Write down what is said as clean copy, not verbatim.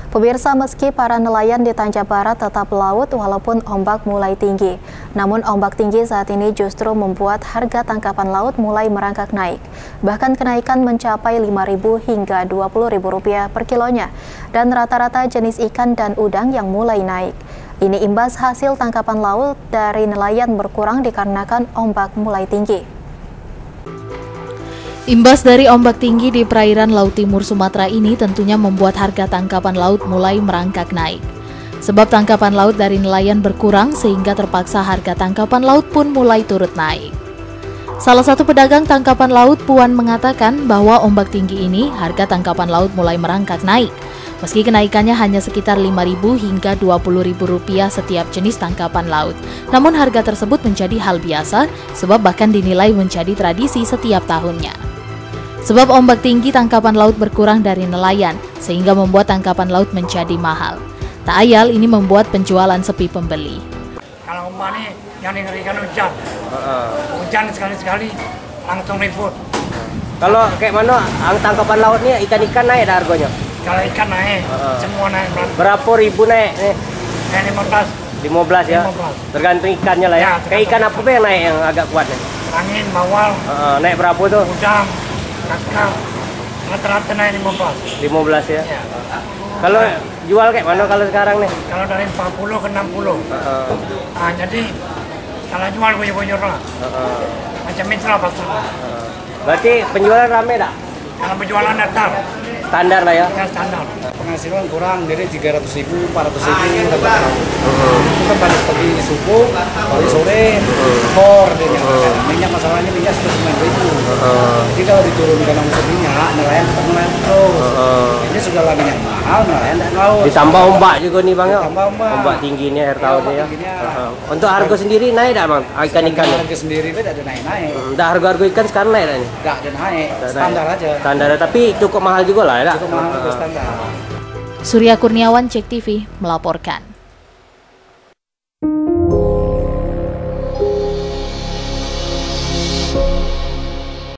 Pemirsa, meski para nelayan di Tanjab Barat tetap laut walaupun ombak mulai tinggi, namun ombak tinggi saat ini justru membuat harga tangkapan laut mulai merangkak naik. Bahkan kenaikan mencapai Rp5.000 hingga Rp20.000 per kilonya, dan rata-rata jenis ikan dan udang yang mulai naik. Ini imbas hasil tangkapan laut dari nelayan berkurang dikarenakan ombak mulai tinggi. Imbas dari ombak tinggi di perairan Laut Timur Sumatera ini tentunya membuat harga tangkapan laut mulai merangkak naik. Sebab tangkapan laut dari nelayan berkurang sehingga terpaksa harga tangkapan laut pun mulai turut naik. Salah satu pedagang tangkapan laut, Puan, mengatakan bahwa ombak tinggi ini harga tangkapan laut mulai merangkak naik. Meski kenaikannya hanya sekitar Rp5.000 hingga Rp20.000 setiap jenis tangkapan laut. Namun harga tersebut menjadi hal biasa sebab bahkan dinilai menjadi tradisi setiap tahunnya. Sebab ombak tinggi tangkapan laut berkurang dari nelayan, sehingga membuat tangkapan laut menjadi mahal. Tak ayal ini membuat penjualan sepi pembeli. Kalau umpamanya yang dingerikan hujan, hujan sekali-sekali langsung ribut. Kalau kayak mana tangkapan laut ini ikan-ikan naik dah harganya? Kalau ikan naik, semua naik. Berapa ribu naik? Naik 15. 15 ya? 15. Tergantung ikannya lah ya? Ya, kayak ikan apa yang naik yang agak kuat nih? Angin, bawal. Naik berapa tuh? Udang, kakap, rata-rata naik 15. 15 ya? Ya. Kalau jual kayak mana kalau sekarang nih? Kalau dari 40 ke 60. Jadi kalau jual buyur-buyur lah. Macam mitra pasar. Berarti penjualan rame tak? Kalau penjualan datar. Standar lah ya? Ya standar. Penghasilan kurang, jadi 300.000, 400.000 dapat tahu. Itu kan balik pagi subuh, balik sore, kor dia. Minyak masalahnya minyak sudah 9.000. Jadi kalau diturunkan omset minyak, nelayan tetap nelayan terus. Ini sudah lah minyak mahal, nelayan tidak mau. Ditambah ombak juga nih bang ya? Ditambah ombak. Ombak tinggi ini air tahunnya ya? Untuk Harga harga sendiri naik tak bang? Ikan-ikan? Harga sendiri itu tidak ada naik-naik. Dah harga-harga ikan sekarang naik tak nih? Tidak ada naik, standar aja. Standar, tapi cukup mahal juga lah ya? Cukup mahal, standar. Surya Kurniawan, Cek TV, melaporkan.